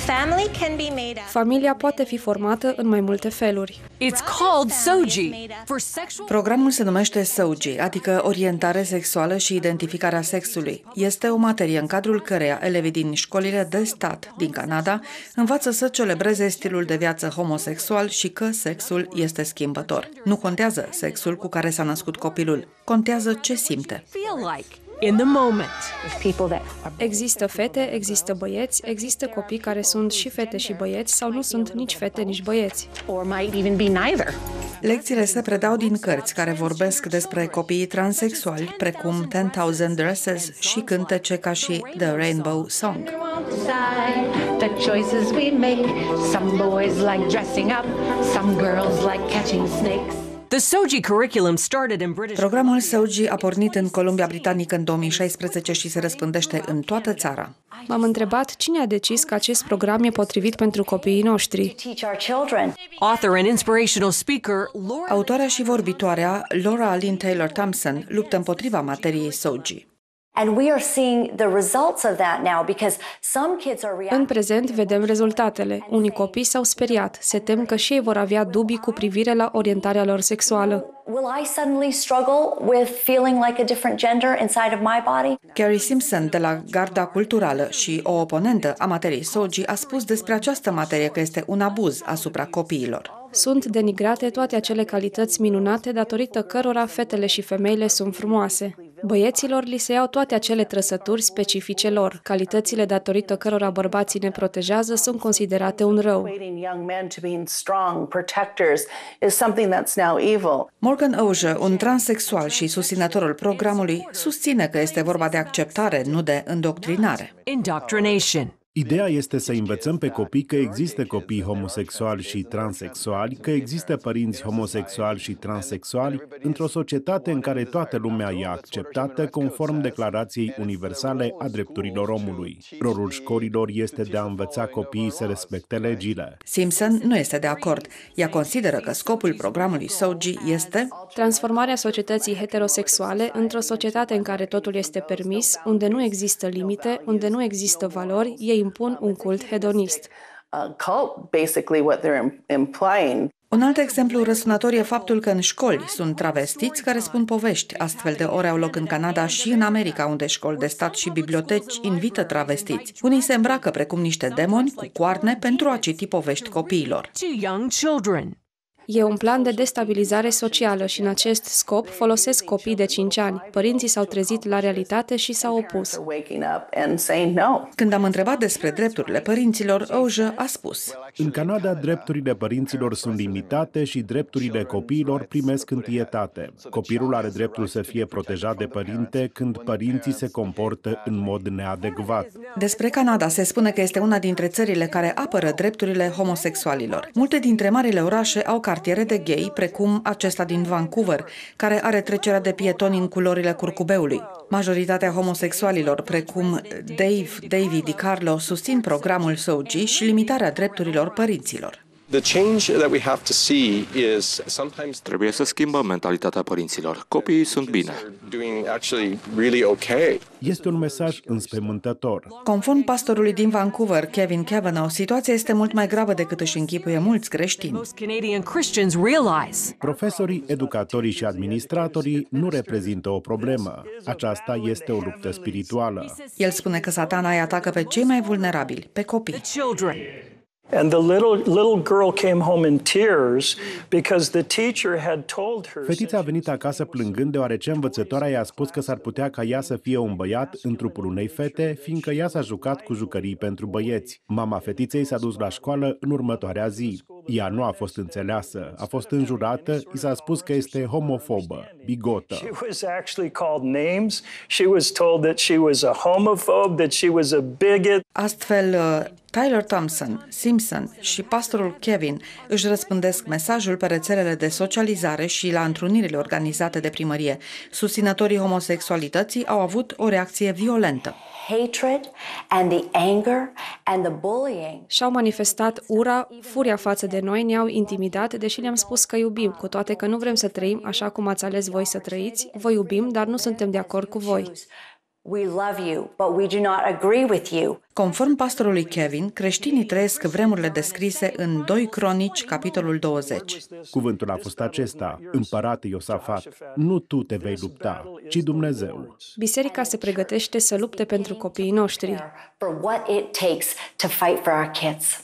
Familia poate fi formată în mai multe feluri. It's called SOGI for sexual. Programul se numește SOGI, adică orientare sexuală și identificarea sexului. Este o materie în cadrul căreia elevii din școlile de stat din Canada învață să celebreze stilul de viață homosexual și că sexul este schimbător. Nu contează sexul cu care s-a născut copilul, contează ce simte. Feel like in the moment. Există fete, există băieți, există copii care sunt și fete și băieți sau nu sunt nici fete, nici băieți. Or might even be neither. Lecțiile se predau din cărți care vorbesc despre copiii transexuali, precum 10,000 Dresses și cântece ca și The Rainbow Song. The choices we make. Some boys like dressing up. Some girls like catching snakes. The SOGI curriculum started in British. Programul SOGI a pornit în Columbia Britanică în 2016 și se răspândește în toată țara. M-am întrebat cine a decis că acest program e potrivit pentru copiii noștri. Author and inspirational speaker Laura. Autoarea și vorbitoarea Laura Lynn Taylor Thompson luptă împotriva materiei SOGI. And we are seeing the results of that now because some kids are În reacting. prezent vedem rezultatele. Unii copii s-au speriat, se tem că și ei vor avea dubii cu privire la orientarea lor sexuală. Will I suddenly struggle with feeling like a different gender inside of my body? Carrie Simpson, de la Garda Culturală și o oponentă a materiei SOGI, a spus despre această materie că este un abuz asupra copiilor. Sunt denigrate toate acele calități minunate datorită cărora fetele și femeile sunt frumoase. Băieților li se iau toate acele trăsături specifice lor. Calitățile datorită cărora bărbații ne protejează sunt considerate un rău. Equating young men to being strong protectors is something that's now evil. Morgan Auger, un transexual și susținătorul programului, susține că este vorba de acceptare, nu de îndoctrinare. Indoctrination. Ideea este să învățăm pe copii că există copii homosexuali și transexuali, că există părinți homosexuali și transexuali, într-o societate în care toată lumea e acceptată conform Declarației Universale a Drepturilor Omului. Rolul școlilor este de a învăța copiii să respecte legile. Simpson nu este de acord. Ea consideră că scopul programului SOGI este Transformarea societății heterosexuale într-o societate în care totul este permis, unde nu există limite, unde nu există valori, ei impun un cult hedonist. Cult, basically what they're implying. Un alt exemplu răsunător e faptul că în școli sunt travestiți care spun povești. Astfel de ore au loc în Canada și în America, unde școli de stat și biblioteci invită travestiți. Unii se îmbracă precum niște demoni cu coarne pentru a citi povești copiilor. To young children. E un plan de destabilizare socială și în acest scop folosesc copii de 5 ani. Părinții s-au trezit la realitate și s-au opus. Waking up and saying no. Când am întrebat despre drepturile părinților, Auger a spus: În Canada, drepturile părinților sunt limitate și drepturile copiilor primesc întâietate. Copilul are dreptul să fie protejat de părinte când părinții se comportă în mod neadecvat. Despre Canada se spune că este una dintre țările care apără drepturile homosexualilor. Multe dintre marile orașe au cartiere de gay, precum acesta din Vancouver, care are trecerea de pietoni în culorile curcubeului. Majoritatea homosexualilor, precum Dave, Davy DiCarlo, susțin programul SOGI și limitarea drepturilor părinților. The change that we have to see is sometimes Trebuie să schimbăm mentalitatea părinților. Copiii sunt bine. doing actually really okay. Este un mesaj înspăimântător. Conform pastorului din Vancouver, Kevin Kavanagh, situația este mult mai gravă decât își închipuie mulți creștini. Most Canadian Christians realize. Profesorii, educatorii și administratorii nu reprezintă o problemă. Aceasta este o luptă spirituală. El spune că Satana îi atacă pe cei mai vulnerabili, pe copii. Children. And the little girl came home in tears because the teacher had told her. Fetița a venit acasă plângând deoarece învățătoarea i-a spus că s-ar putea ca ea să fie un băiat în trupul unei fete, fiindcă ea s-a jucat cu jucării pentru băieți. Mama fetiței s-a dus la școală în următoarea zi. Ea nu a fost înțeleasă, a fost înjurată, i s-a spus că este homofobă, bigotă. She was actually called names. She was told that she was a homophobe, that she was a bigot. Astfel, Tyler Thompson, Simpson și pastorul Kevin își răspândesc mesajul pe rețelele de socializare și la întrunirile organizate de primărie. Susținătorii homosexualității au avut o reacție violentă. Hatred and the anger and the bullying. Și-au manifestat ura, furia față de noi, ne-au intimidat, deși le-am spus că iubim, cu toate că nu vrem să trăim așa cum ați ales voi să trăiți. Vă iubim, dar nu suntem de acord cu voi. We love you, but we do not agree with you. Conform pastorului Kevin, creștinii trăiesc vremurile descrise în 2 Cronici, capitolul 20. Cuvântul a fost acesta: Împărate Iosafat, nu tu te vei lupta, ci Dumnezeu. Biserica se pregătește să lupte pentru copiii noștri. For what it takes to fight for our kids.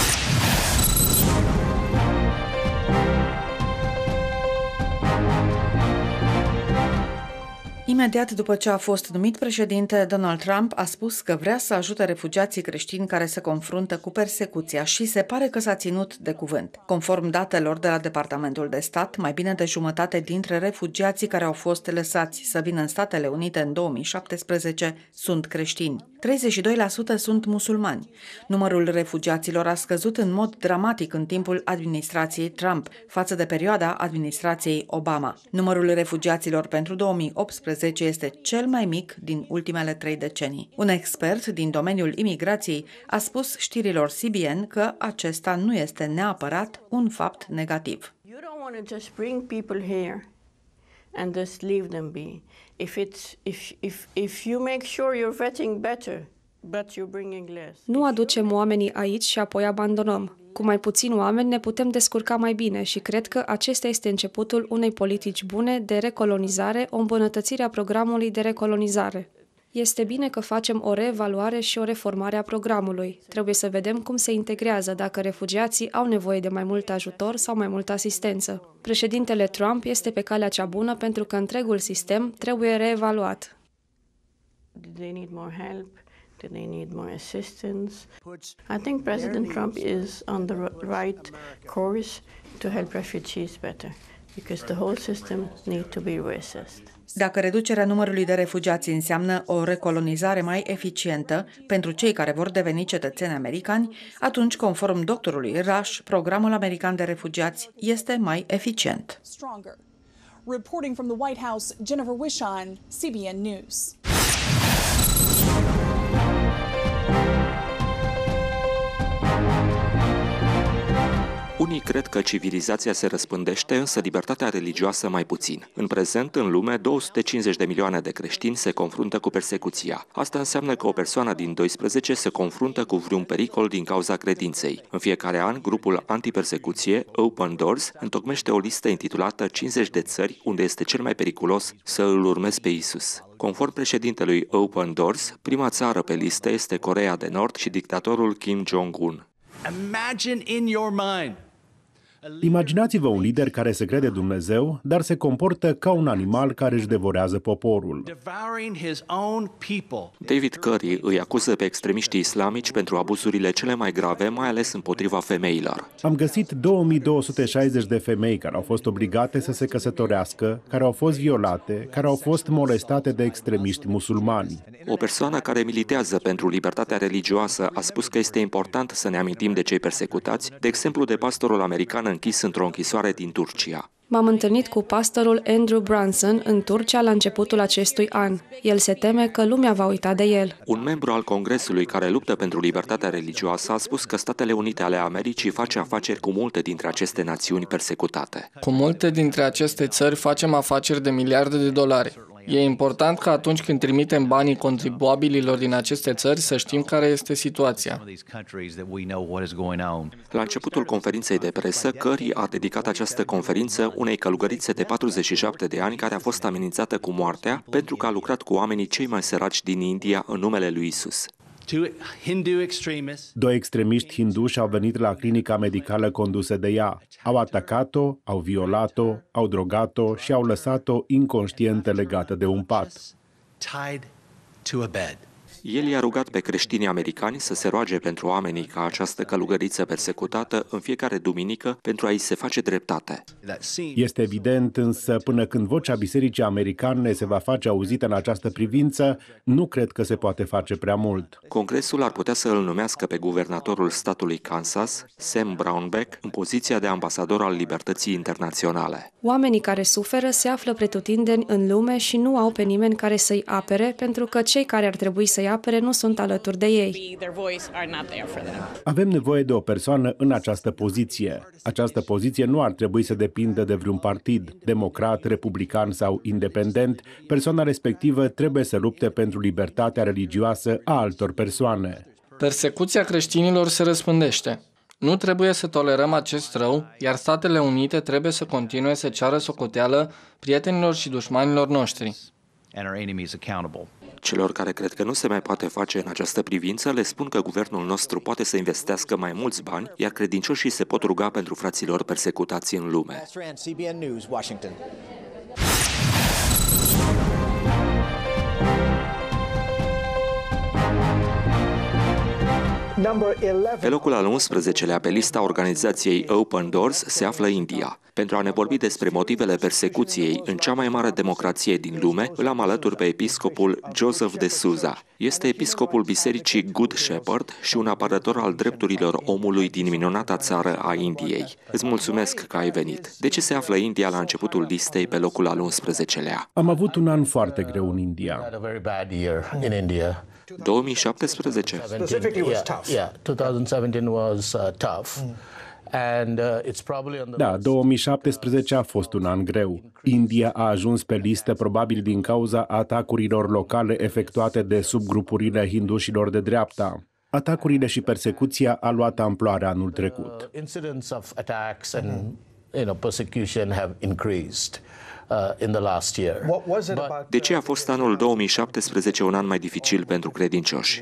Imediat după ce a fost numit președinte, Donald Trump a spus că vrea să ajute refugiații creștini care se confruntă cu persecuția și se pare că s-a ținut de cuvânt. Conform datelor de la Departamentul de Stat, mai bine de jumătate dintre refugiații care au fost lăsați să vină în Statele Unite în 2017 sunt creștini. 32% sunt musulmani. Numărul refugiaților a scăzut în mod dramatic în timpul administrației Trump, față de perioada administrației Obama. Numărul refugiaților pentru 2018 este cel mai mic din ultimele 3 decenii. Un expert din domeniul imigrației a spus știrilor CBN că acesta nu este neapărat un fapt negativ. You don't want to just bring people here and just leave them be. If you make sure you're vetting better, but you're bringing less. Nu aducem oamenii aici și apoi abandonăm. Cu mai puțini oameni ne putem descurca mai bine și cred că acesta este începutul unei politici bune de recolonizare, o îmbunătățire a programului de recolonizare. Este bine că facem o reevaluare și o reformare a programului. Trebuie să vedem cum se integrează, dacă refugiații au nevoie de mai mult ajutor sau mai multă asistență. Președintele Trump este pe calea cea bună pentru că întregul sistem trebuie reevaluat. Do they need more help? Do they need more assistance? I think President Trump is on the right course to help refugees better, because the whole system needs to be reassessed. Dacă reducerea numărului de refugiați înseamnă o recolonizare mai eficientă pentru cei care vor deveni cetățeni americani, atunci, conform doctorului Rush, programul american de refugiați este mai eficient. Reporting from the White House, Jennifer Wishon, CBN News. Unii cred că civilizația se răspândește, însă libertatea religioasă mai puțin. În prezent, în lume, 250 de milioane de creștini se confruntă cu persecuția. Asta înseamnă că o persoană din 12 se confruntă cu vreun pericol din cauza credinței. În fiecare an, grupul antipersecuție, Open Doors, întocmește o listă intitulată 50 de țări unde este cel mai periculos să îl urmezi pe Isus. Conform președintelui Open Doors, prima țară pe listă este Coreea de Nord și dictatorul Kim Jong-un. Imaginați-vă un lider care se crede Dumnezeu, dar se comportă ca un animal care își devorează poporul. David Curry îi acuză pe extremiștii islamici pentru abuzurile cele mai grave, mai ales împotriva femeilor. Am găsit 2260 de femei care au fost obligate să se căsătorească, care au fost violate, care au fost molestate de extremiști musulmani. O persoană care militează pentru libertatea religioasă a spus că este important să ne amintim de cei persecutați, de exemplu de pastorul american închis într-o închisoare din Turcia. M-am întâlnit cu pastorul Andrew Brunson în Turcia la începutul acestui an. El se teme că lumea va uita de el. Un membru al Congresului care luptă pentru libertatea religioasă a spus că Statele Unite ale Americii face afaceri cu multe dintre aceste națiuni persecutate. Cu multe dintre aceste țări facem afaceri de miliarde de dolari. E important că atunci când trimitem banii contribuabililor din aceste țări să știm care este situația. La începutul conferinței de presă, Curry a dedicat această conferință unei călugărițe de 47 de ani care a fost amenințată cu moartea pentru că a lucrat cu oamenii cei mai săraci din India în numele lui Isus. 2 extremiști hinduși au venit la clinica medicală condusă de ea. Au atacat-o, au violat-o, au drogat-o și au lăsat-o inconștientă legată de un pat. El i-a rugat pe creștinii americani să se roage pentru oamenii ca această călugăriță persecutată în fiecare duminică pentru a-i se face dreptate. Este evident însă, până când vocea bisericii americane se va face auzită în această privință, nu cred că se poate face prea mult. Congresul ar putea să îl numească pe guvernatorul statului Kansas, Sam Brownback, în poziția de ambasador al libertății internaționale. Oamenii care suferă se află pretutindeni în lume și nu au pe nimeni care să-i apere, pentru că cei care ar trebui să să-i apere nu sunt alături de ei. Avem nevoie de o persoană în această poziție. Această poziție nu ar trebui să depindă de vreun partid, democrat, republican sau independent. Persoana respectivă trebuie să lupte pentru libertatea religioasă a altor persoane. Persecuția creștinilor se răspândește. Nu trebuie să tolerăm acest rău, iar Statele Unite trebuie să continue să ceară socoteală prietenilor și dușmanilor noștri. Celor care cred că nu se mai poate face în această privință, le spun că guvernul nostru poate să investească mai mulți bani, iar credincioșii se pot ruga pentru fraților persecutați în lume. Pe locul al 11-lea pe lista organizației Open Doors se află India. Pentru a ne vorbi despre motivele persecuției în cea mai mare democrație din lume, îl am alături pe episcopul Joseph de Souza. Este episcopul bisericii Good Shepherd și un apărător al drepturilor omului din minunata țară a Indiei. Îți mulțumesc că ai venit. De ce se află India la începutul listei pe locul al 11-lea? Am avut un an foarte greu în India. 2017? Yeah, 2017 was tough. Da, 2017 a fost un an greu. India a ajuns pe listă probabil din cauza atacurilor locale efectuate de subgrupurile hindușilor de dreapta. Atacurile și persecuția a luat amploare anul trecut. Incidents of attacks and persecution have increased in the last year. De ce a fost anul 2017 un an mai dificil pentru credincioși?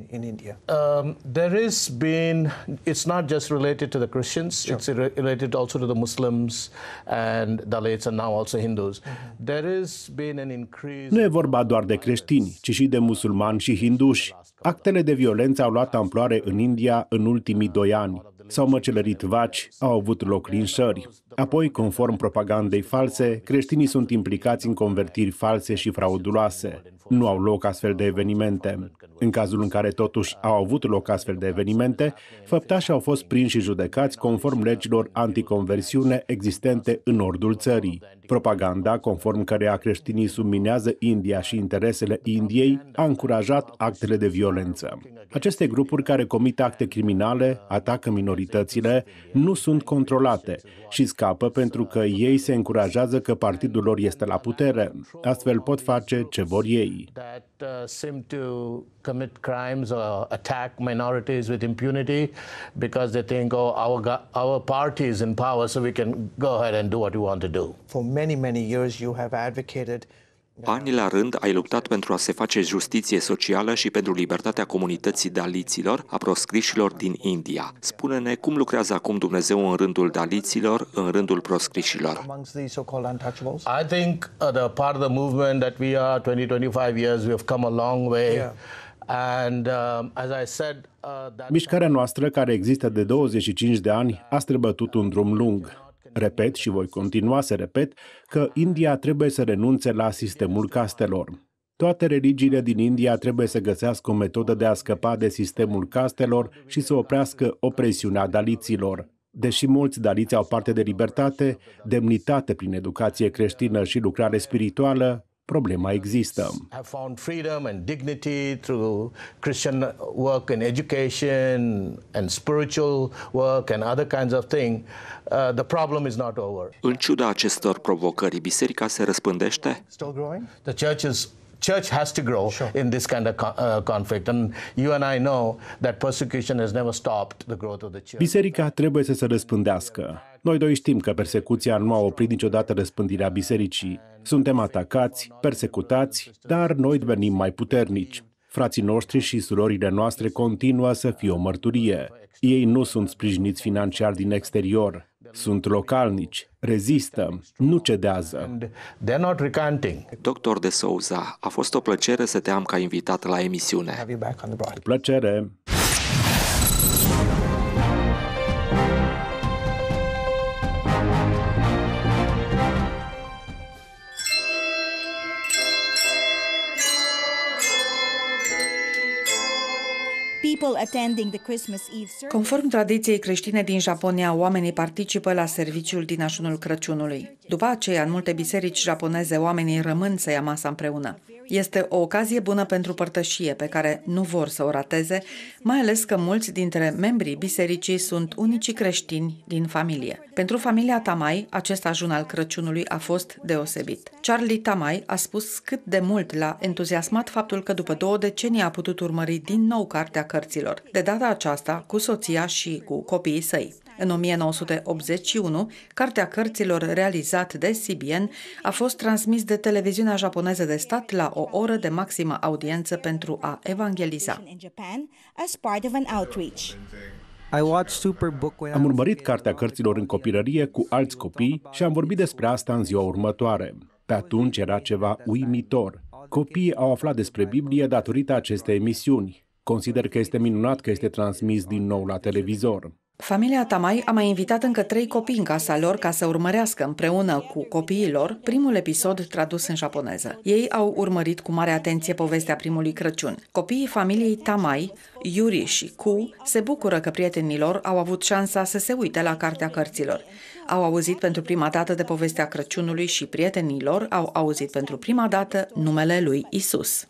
There has been, it's not just related to the Christians, it's related also to the Muslims and Dalits and now also Hindus. There has been an increase. Nu e vorba doar de creștini, ci și de musulmani și hinduși. Actele de violență au luat amploare în India în ultimii 2 ani. S-au măcelărit vaci, au avut loc linșări. Apoi, conform propagandei false, creștinii sunt implicați în convertiri false și frauduloase. Nu au loc astfel de evenimente. În cazul în care totuși au avut loc astfel de evenimente, făptașii au fost prinși și judecați conform legilor anticonversiune existente în nordul țării. Propaganda, conform căreia creștinii subminează India și interesele Indiei, a încurajat actele de violență. Aceste grupuri care comit acte criminale, atacă minoritățile, nu sunt controlate și scapă pentru că ei se încurajează că partidul lor este la putere. Astfel pot face ce vor ei. Commit crimes or attack minorities with impunity because they think, our party is in power, so we can go ahead and do what we want to do. For many years you have advocated. Ani la rând ai luptat pentru a se face justiție socială și pentru libertatea comunității daliților, a proscrișilor din India. Spune-ne cum lucrează acum Dumnezeu în rândul daliților, în rândul proscrișilor. I think the part of the movement that we are 20-25 years, we have come a long way. Yeah. And as I said, mișcarea noastră, care există de 25 de ani, a străbătut un drum lung. Repet și voi continua să repet că India trebuie să renunțe la sistemul castelor. Toate religiile din India trebuie să găsească o metodă de a scăpa de sistemul castelor și să oprească opresiunea daliților. Deși mulți daliți au parte de libertate, demnitate prin educație creștină și lucrare spirituală, problema există. Have found freedom and dignity through Christian work and education and spiritual work and other kinds of things. The problem is not over. În ciuda acestor provocări, biserica se răspândește? Still growing? The church has to grow in this kind of conflict, and you and I know that persecution has never stopped the growth of the church. Biserica trebuie să se răspândească. Noi doi știm că persecuția nu a oprit niciodată răspândirea bisericii. Suntem atacați, persecutați, dar noi devenim mai puternici. Frații noștri și surorile noastre continuă să fie o mărturie. Ei nu sunt sprijiniți financiar din exterior. Sunt localnici, rezistă, nu cedează. They're not recanting. Dr. de Souza, a fost o plăcere să te am ca invitat la emisiune. Plăcere! Be Conform tradiției creștine din Japonia, oamenii participă la serviciul din ajunul Crăciunului. După aceea, în multe biserici japoneze, oamenii rămân să ia masa împreună. Este o ocazie bună pentru părtășie, pe care nu vor să o rateze, mai ales că mulți dintre membrii bisericii sunt unicii creștini din familie. Pentru familia Tamai, acest ajun al Crăciunului a fost deosebit. Charlie Tamai a spus cât de mult l-a entuziasmat faptul că după 2 decenii a putut urmări din nou Cartea Cărților, de data aceasta cu soția și cu copiii săi. În 1981, Cartea Cărților, realizat de CBN, a fost transmis de televiziunea japoneză de stat la o oră de maximă audiență pentru a evangeliza. Am urmărit Cartea Cărților în copilărie cu alți copii și am vorbit despre asta în ziua următoare. Pe atunci era ceva uimitor. Copiii au aflat despre Biblie datorită acestei emisiuni. Consider că este minunat că este transmis din nou la televizor. Familia Tamai a mai invitat încă 3 copii în casa lor ca să urmărească împreună cu copiii lor primul episod tradus în japoneză. Ei au urmărit cu mare atenție povestea primului Crăciun. Copiii familiei Tamai, Yuri și Ku, se bucură că prietenii lor au avut șansa să se uite la Cartea Cărților. Au auzit pentru prima dată de povestea Crăciunului și prietenii lor au auzit pentru prima dată numele lui Isus.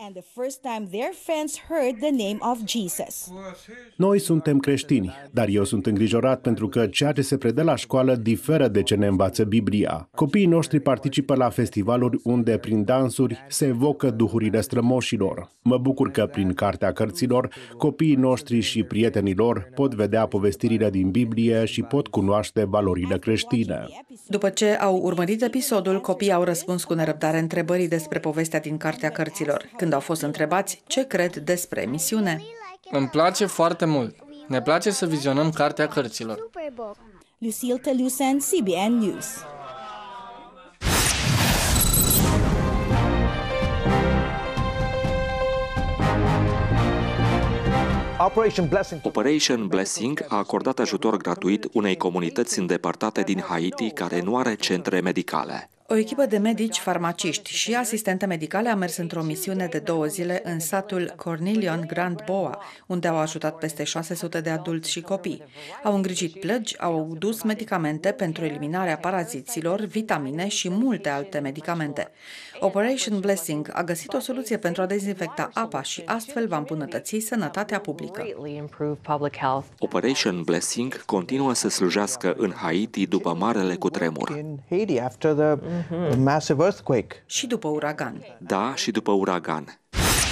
Noi suntem creștini, dar eu sunt îngrijorat pentru că ceea ce se predă la școală diferă de ce ne învață Biblia. Copiii noștri participă la festivaluri unde, prin dansuri, se evocă duhurile strămoșilor. Mă bucur că, prin Cartea Cărților, copiii noștri și prietenii lor pot vedea povestirile din Biblie și pot cunoaște valorile creștine. După ce au urmărit episodul, copiii au răspuns cu nerăbdare întrebării despre povestea din Cartea Cărților. Când au fost întrebați ce cred despre emisiune, îmi place foarte mult. Ne place să vizionăm Cartea Cărților. Lucille Talusan, CBN News. Operation Blessing a acordat ajutor gratuit unei comunități îndepărtate din Haiti care nu are centre medicale. O echipă de medici, farmaciști și asistente medicale a mers într-o misiune de 2 zile în satul Cornelion Grand Boa, unde au ajutat peste 600 de adulți și copii. Au îngrijit plăgi, au dus medicamente pentru eliminarea paraziților, vitamine și multe alte medicamente. Operation Blessing a găsit o soluție pentru a dezinfecta apa și astfel va îmbunătăți sănătatea publică. Operation Blessing continuă să slujească în Haiti după marele cutremur. Și după uragan. Da, și după uragan.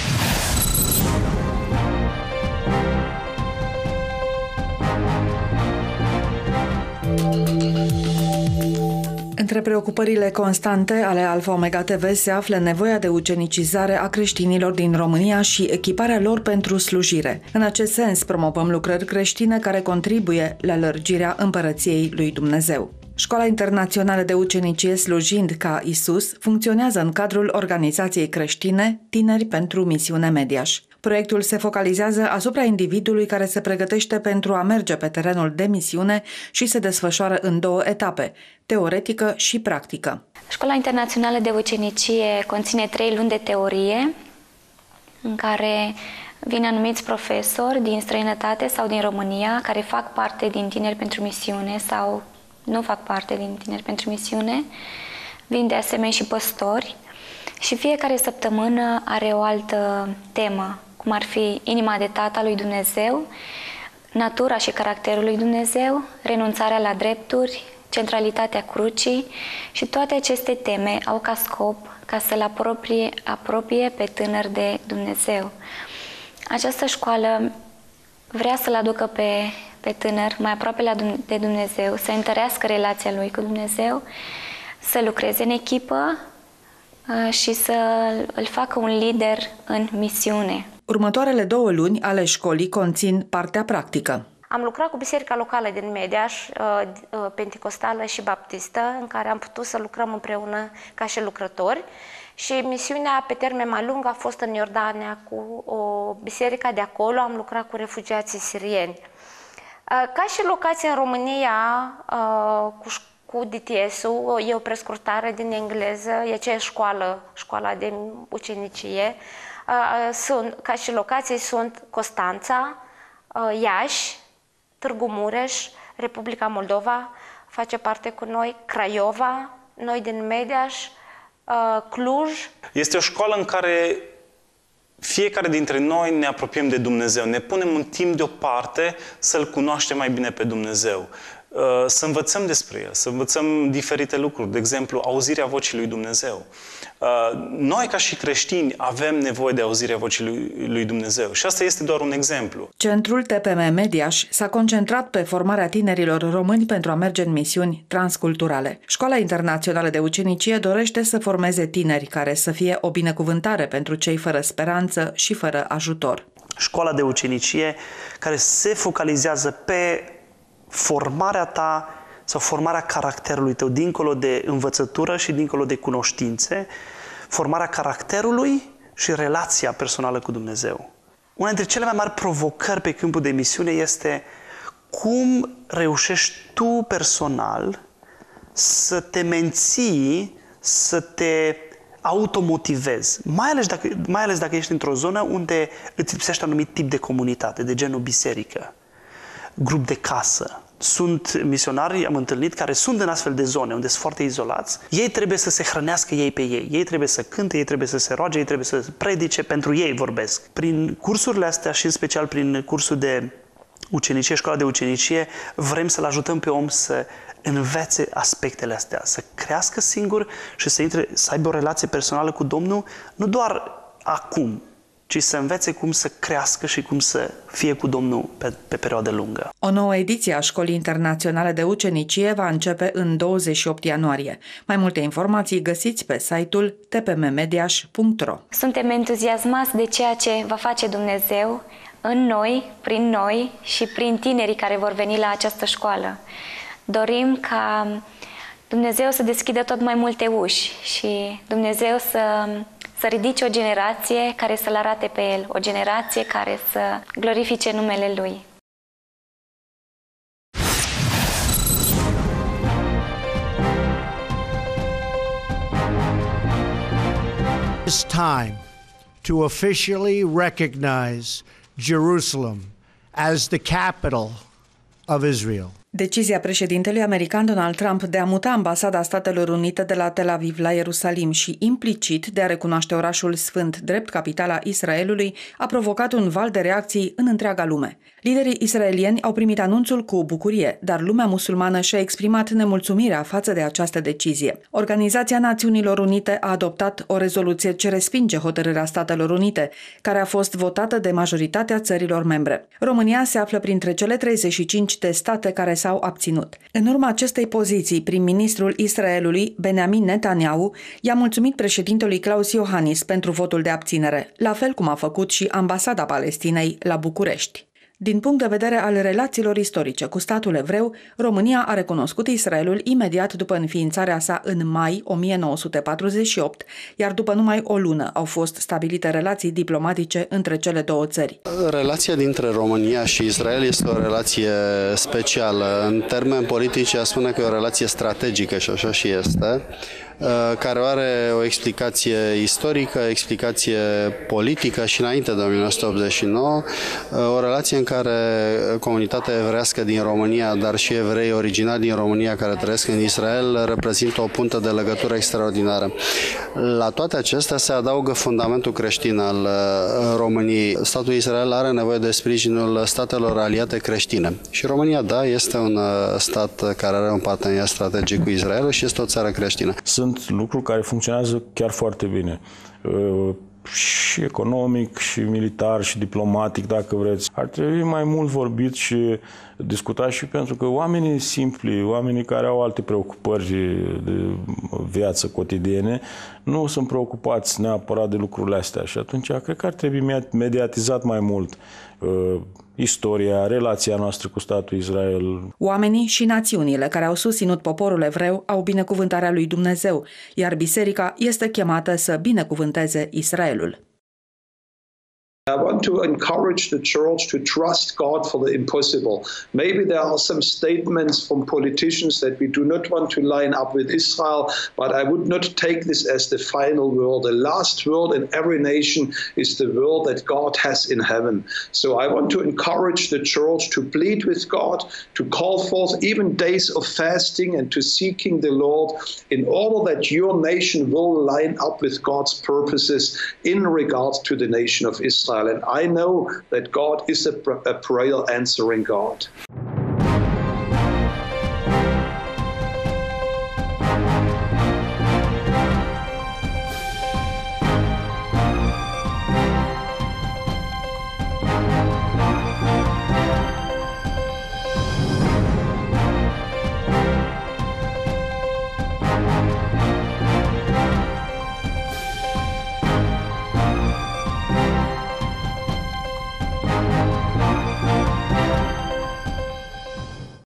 Între preocupările constante ale Alfa Omega TV se află nevoia de ucenicizare a creștinilor din România și echiparea lor pentru slujire. În acest sens, promovăm lucrări creștine care contribuie la lărgirea împărăției lui Dumnezeu. Școala Internațională de Ucenicie Slujind ca Isus funcționează în cadrul organizației creștine Tineri pentru Misiune Mediaș. Proiectul se focalizează asupra individului care se pregătește pentru a merge pe terenul de misiune și se desfășoară în 2 etape, teoretică și practică. Școala Internațională de Ucenicie conține 3 luni de teorie, în care vin anumiți profesori din străinătate sau din România, care fac parte din Tineri pentru Misiune sau nu fac parte din Tineri pentru Misiune. Vin de asemenea și păstori și fiecare săptămână are o altă temă, cum ar fi inima de tată a lui Dumnezeu, natura și caracterul lui Dumnezeu, renunțarea la drepturi, centralitatea crucii și toate aceste teme au ca scop ca să-l apropie pe tânăr de Dumnezeu. Această școală vrea să-l aducă pe tânăr mai aproape de Dumnezeu, să întărească relația lui cu Dumnezeu, să lucreze în echipă și să îl facă un lider în misiune. Următoarele 2 luni ale școlii conțin partea practică. Am lucrat cu biserica locală din Mediaș, penticostală și baptistă, în care am putut să lucrăm împreună ca și lucrători. Și misiunea pe termen mai lung a fost în Iordania cu o biserică de acolo, am lucrat cu refugiații sirieni. Ca și locație în România, cu DTS-ul, e o prescurtare din engleză, e aceeași școala de ucenicie. Ca și locații sunt Constanța, Iași, Târgu Mureș, Republica Moldova face parte cu noi, Craiova, noi din Mediaș, Cluj. Este o școală în care fiecare dintre noi ne apropiem de Dumnezeu, ne punem un timp deoparte să-L cunoaștem mai bine pe Dumnezeu, să învățăm despre El, să învățăm diferite lucruri, de exemplu, auzirea vocii lui Dumnezeu. Noi, ca și creștini, avem nevoie de auzirea vocii lui Dumnezeu și asta este doar un exemplu. Centrul TPM Mediaș s-a concentrat pe formarea tinerilor români pentru a merge în misiuni transculturale. Școala Internațională de Ucenicie dorește să formeze tineri care să fie o binecuvântare pentru cei fără speranță și fără ajutor. Școala de ucenicie care se focalizează pe formarea ta sau formarea caracterului tău, dincolo de învățătură și dincolo de cunoștințe, formarea caracterului și relația personală cu Dumnezeu. Una dintre cele mai mari provocări pe câmpul de misiune este cum reușești tu personal să te menții, să te automotivezi, mai ales dacă ești într-o zonă unde îți lipsește anumit tip de comunitate, de genul biserică, grup de casă. Sunt misionari, am întâlnit, care sunt în astfel de zone unde sunt foarte izolați. Ei trebuie să se hrănească ei pe ei. Ei trebuie să cânte, ei trebuie să se roage, ei trebuie să predice, pentru ei vorbesc. Prin cursurile astea și în special prin cursul de ucenicie, școala de ucenicie, vrem să-l ajutăm pe om să învețe aspectele astea, să crească singur și să aibă o relație personală cu Domnul, nu doar acum, ci să învețe cum să crească și cum să fie cu Domnul pe perioadă lungă. O nouă ediție a Școlii Internaționale de Ucenicie va începe în 28 ianuarie. Mai multe informații găsiți pe site-ul tpmmediaș.ro. Suntem entuziasmați de ceea ce va face Dumnezeu în noi, prin noi și prin tinerii care vor veni la această școală. Dorim ca Dumnezeu să deschidă tot mai multe uși și Dumnezeu să ridice o generație care să-L arate pe El, o generație care să glorifice numele Lui. It's time to officially recognize Jerusalem as the capital of Israel. Decizia președintelui american Donald Trump de a muta ambasada Statelor Unite de la Tel Aviv la Ierusalim și implicit de a recunoaște orașul sfânt drept capitala Israelului a provocat un val de reacții în întreaga lume. Liderii israelieni au primit anunțul cu bucurie, dar lumea musulmană și-a exprimat nemulțumirea față de această decizie. Organizația Națiunilor Unite a adoptat o rezoluție ce respinge hotărârea Statelor Unite, care a fost votată de majoritatea țărilor membre. România se află printre cele 35 de state care s-au abținut. În urma acestei poziții, prim-ministrul Israelului, Benjamin Netanyahu, i-a mulțumit președintelui Klaus Iohannis pentru votul de abținere, la fel cum a făcut și ambasada Palestinei la București. Din punct de vedere al relațiilor istorice cu statul evreu, România a recunoscut Israelul imediat după înființarea sa în mai 1948, iar după numai o lună au fost stabilite relații diplomatice între cele două țări. Relația dintre România și Israel este o relație specială. În termeni politici, aș spune că e o relație strategică și așa și este, care are o explicație istorică, explicație politică și înainte de 1989, o relație în care comunitatea evrească din România, dar și evrei originali din România care trăiesc în Israel, reprezintă o puntă de legătură extraordinară. La toate acestea se adaugă fundamentul creștin al României. Statul Israel are nevoie de sprijinul statelor aliate creștine. Și România, da, este un stat care are un parteneriat strategic cu Israel și este o țară creștină. Sunt lucruri care funcționează chiar foarte bine. Și economic, și militar, și diplomatic, dacă vreți. Ar trebui mai mult vorbit și discutat și pentru că oamenii simpli, oamenii care au alte preocupări de viață cotidiene, nu sunt preocupați neapărat de lucrurile astea. Și atunci, cred că ar trebui mediatizat mai mult istoria, relația noastră cu statul Israel. Oamenii și națiunile care au susținut poporul evreu au binecuvântarea lui Dumnezeu, iar biserica este chemată să binecuvânteze Israelul. I want to encourage the church to trust God for the impossible. Maybe there are some statements from politicians that we do not want to line up with Israel, but I would not take this as the final word. The last word in every nation is the word that God has in heaven. So I want to encourage the church to plead with God, to call forth even days of fasting and to seeking the Lord in order that your nation will line up with God's purposes in regards to the nation of Israel. And I know that God is a prayer answering God.